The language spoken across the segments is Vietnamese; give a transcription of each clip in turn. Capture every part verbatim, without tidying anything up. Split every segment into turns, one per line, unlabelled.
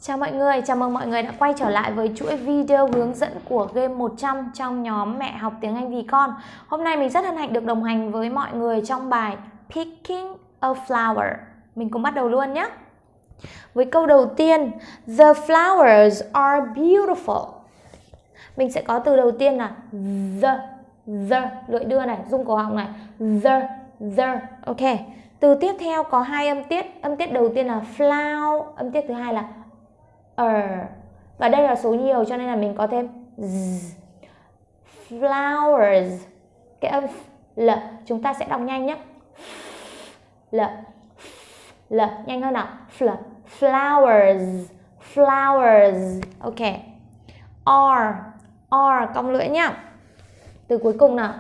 Chào mọi người, chào mừng mọi người đã quay trở lại với chuỗi video hướng dẫn của game một trăm trong nhóm Mẹ học tiếng Anh vì con. Hôm nay mình rất hân hạnh được đồng hành với mọi người trong bài Picking a flower. Mình cùng bắt đầu luôn nhé. Với câu đầu tiên, the flowers are beautiful. Mình sẽ có từ đầu tiên là the, the, lưỡi đưa này, rung cổ họng này, the, the, ok. Từ tiếp theo có hai âm tiết, âm tiết đầu tiên là flower, âm tiết thứ hai là er. Và đây là số nhiều cho nên là mình có thêm z. Flowers. Cái âm l chúng ta sẽ đọc nhanh nhé. L, l, nhanh hơn nào. Fl, flowers, flowers. Ok. R, R, cong lưỡi nhá. Từ cuối cùng nào.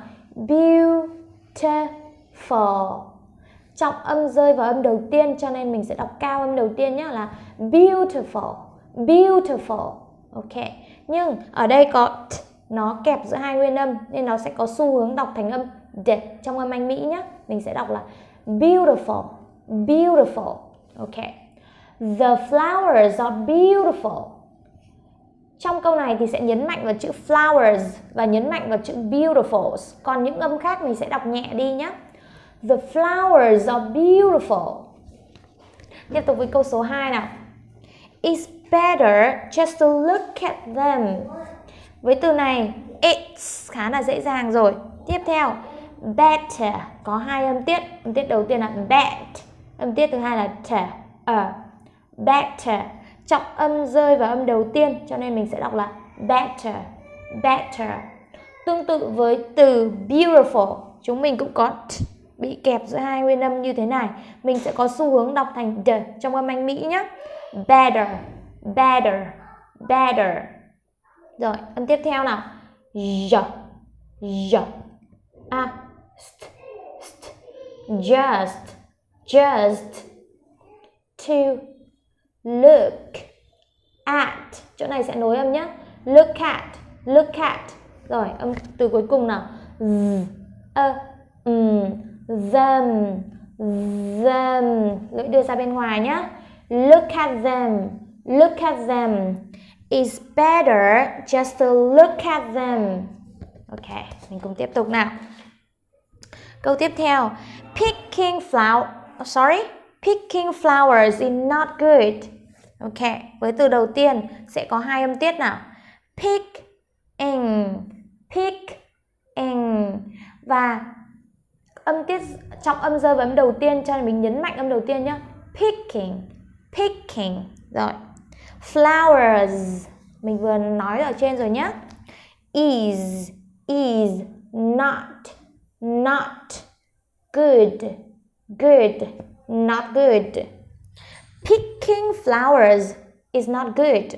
Beautiful. Trọng âm rơi vào âm đầu tiên cho nên mình sẽ đọc cao âm đầu tiên nhé, là beautiful. Beautiful. Ok. Nhưng ở đây có t, nó kẹp giữa hai nguyên âm nên nó sẽ có xu hướng đọc thành âm d trong âm Anh Mỹ nhé. Mình sẽ đọc là beautiful. Beautiful. Ok. The flowers are beautiful. Trong câu này thì sẽ nhấn mạnh vào chữ flowers và nhấn mạnh vào chữ beautiful. Còn những âm khác mình sẽ đọc nhẹ đi nhé. The flowers are beautiful. Tiếp tục với câu số hai nào. It's better just to look at them. Với từ này, it's khá là dễ dàng rồi. Tiếp theo, better có hai âm tiết. Âm tiết đầu tiên là bet, âm tiết thứ hai là t, uh. Better. Trọng âm rơi vào âm đầu tiên cho nên mình sẽ đọc là better. Better. Tương tự với từ beautiful, chúng mình cũng có t bị kẹp giữa hai nguyên âm như thế này. Mình sẽ có xu hướng đọc thành d trong âm Anh Mỹ nhé. Better, better, better. Rồi, âm tiếp theo nào. J, j. À, st, st. Just, just. To look at. Chỗ này sẽ nối âm nhé. Look at, look at. Rồi, âm từ cuối cùng nào. Z, a, um, them, them. Lưỡi đưa ra bên ngoài nhé. Look at them, look at them. It's better just to look at them. Ok, mình cùng tiếp tục nào. Câu tiếp theo. Picking flower, sorry, picking flowers is not good. Ok, với từ đầu tiên sẽ có hai âm tiết nào. Pick, in, pick, in. Và âm tiết trọng âm rơi vào âm đầu tiên cho nên mình nhấn mạnh âm đầu tiên nhé. Picking, picking. Rồi. Flowers mình vừa nói ở trên rồi nhé. Is, is, not, not, good, good, not good. Picking flowers is not good.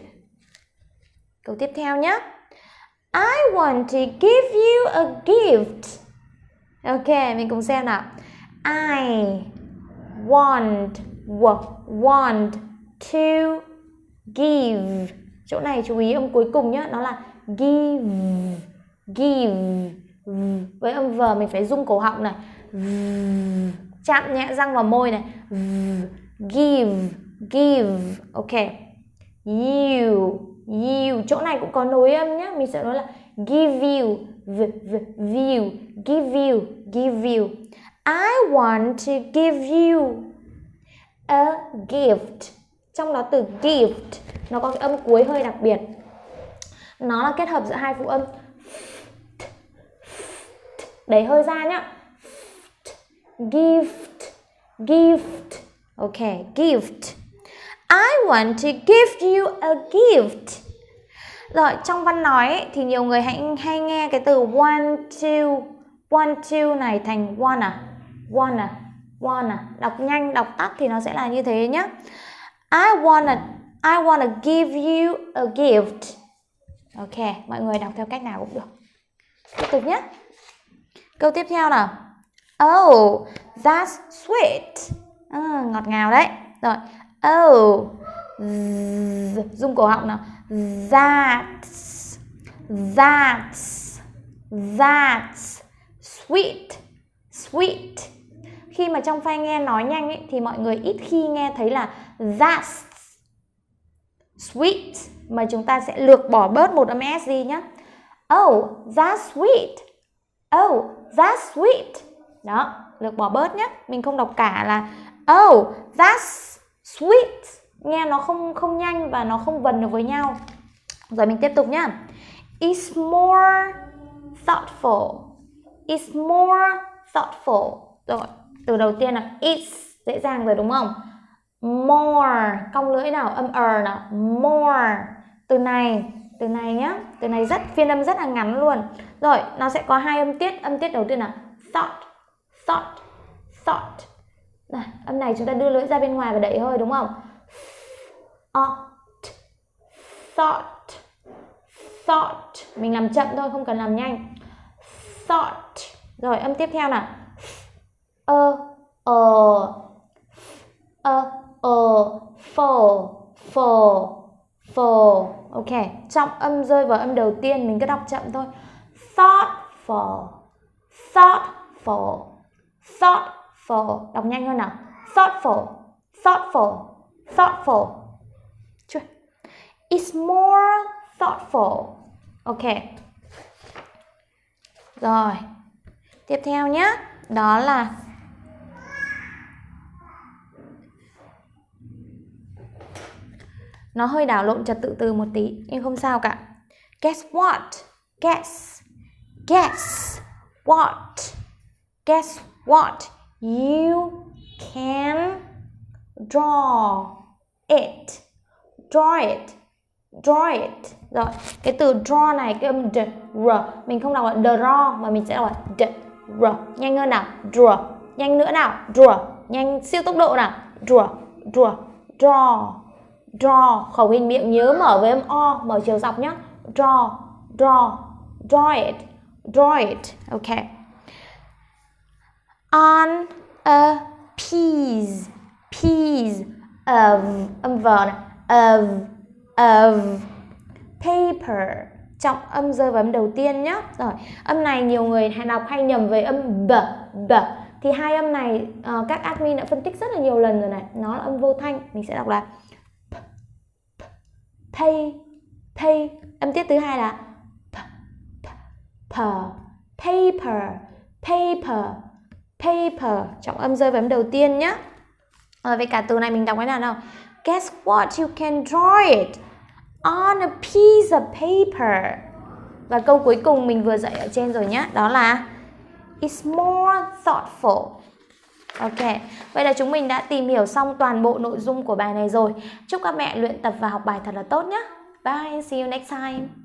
Câu tiếp theo nhé. I want to give you a gift. Ok, mình cùng xem nào. I want, want to give. Chỗ này chú ý âm cuối cùng nhé, nó là give, give. Với âm v mình phải rung cổ họng này, chạm nhẹ răng vào môi này. Give, give. Ok. You, you. Chỗ này cũng có nối âm nhé, mình sẽ nói là give you, v, v, view, give you, give you. I want to give you a gift. Trong đó từ gift nó có cái âm cuối hơi đặc biệt. Nó là kết hợp giữa hai phụ âm. Đẩy hơi ra nhá. Gift, gift. Ok, gift. I want to give you a gift. Rồi, trong văn nói ấy, thì nhiều người hay, hay nghe cái từ want to. Want to này thành want à? Want à? Want à? Đọc nhanh, đọc tắt thì nó sẽ là như thế nhé. I wanna, I wanna give you a gift. Ok, mọi người đọc theo cách nào cũng được. Tiếp tục nhé. Câu tiếp theo nào. Oh, that's sweet. À, ngọt ngào đấy. Rồi. Oh, z, rung cổ họng nào. That's, that's, that's sweet, sweet. Khi mà trong file nghe nói nhanh ấy, thì mọi người ít khi nghe thấy là that's. sweet, mà chúng ta sẽ lược bỏ bớt một âm s đi nhé. Oh, that's sweet. Oh, that's sweet. Đó, lược bỏ bớt nhé. Mình không đọc cả là oh, that's sweet. Nghe nó không không nhanh và nó không vần được với nhau. Rồi mình tiếp tục nhá. It's more thoughtful. It's more thoughtful. Rồi, từ đầu tiên là it's, dễ dàng rồi đúng không? More, cong lưỡi nào, âm r nào. More. Từ này, từ này nhá. Từ này rất phiên âm rất là ngắn luôn. Rồi, nó sẽ có hai âm tiết. Âm tiết đầu tiên là thought, thought, thought. Này, âm này chúng ta đưa lưỡi ra bên ngoài và đẩy hơi đúng không? Thought, thought, thought. Mình làm chậm thôi, không cần làm nhanh. Thought. Rồi, âm tiếp theo nào. Ơ, ờ, ơ, ờ, full, full, full. Ok, trong âm rơi vào âm đầu tiên mình cứ đọc chậm thôi. Thoughtful, thoughtful, thoughtful. Đọc nhanh hơn nào. Thoughtful, thoughtful, thoughtful. Chưa? It's more thoughtful. Ok. Rồi. Tiếp theo nhé. Đó là nó hơi đảo lộn trật tự từ một tí, nhưng không sao cả. Guess what? Guess. Guess what? Guess what? You can draw it. Draw it. Draw it. Rồi, cái từ draw này, cái âm d, r, mình không đọc là draw mà mình sẽ đọc là d, r. Nhanh hơn nào. Draw. Nhanh nữa nào. Draw. Nhanh siêu tốc độ nào. Draw. Draw. Draw. Draw. Khẩu hình miệng nhớ mở với âm o, mở chiều dọc nhé. Draw. Draw. Draw it. Draw it. Ok. On a piece. Piece of, âm v này. Of. Of paper. Trọng âm rơi vào âm đầu tiên nhé. Rồi, âm này nhiều người hay đọc hay nhầm với âm b, b. Thì hai âm này uh, các admin đã phân tích rất là nhiều lần rồi này. Nó là âm vô thanh. Mình sẽ đọc là p, p, pay, pay. Âm tiết thứ hai là p, p, p, paper, paper, paper. Trọng âm rơi vào âm đầu tiên nhé. Rồi, với cả từ này mình đọc cái nào nào. Guess what? You can draw it on a piece of paper. Và câu cuối cùng mình vừa dạy ở trên rồi nhé. Đó là it's more thoughtful. Ok, vậy là chúng mình đã tìm hiểu xong toàn bộ nội dung của bài này rồi. Chúc các mẹ luyện tập và học bài thật là tốt nhé. Bye, see you next time.